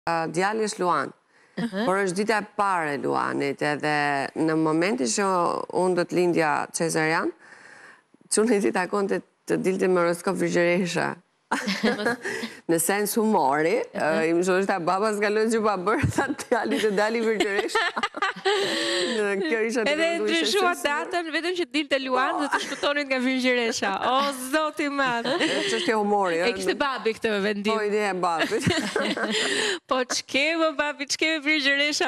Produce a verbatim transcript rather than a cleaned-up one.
Djali është Luan, por është dita e parë e Luanit, edhe në momentin që unë do të lindja Cezarian, çuni ti takon të të dilte me horoskop Virgjëresha. Në sens humori, i më shoshta baba s'ka lënë që pa bërë, tha djali të dali Virgjëresha. Edhe ndryshua datën, vetëm që dilte Luan dhe të shkutonit nga Virgjëresha. O, zoti madh. Çështje humori. E kishte babi këtë vendim. Po, ide e babit. Po, ç'ke më babi, ç'ke me Virgjëresha?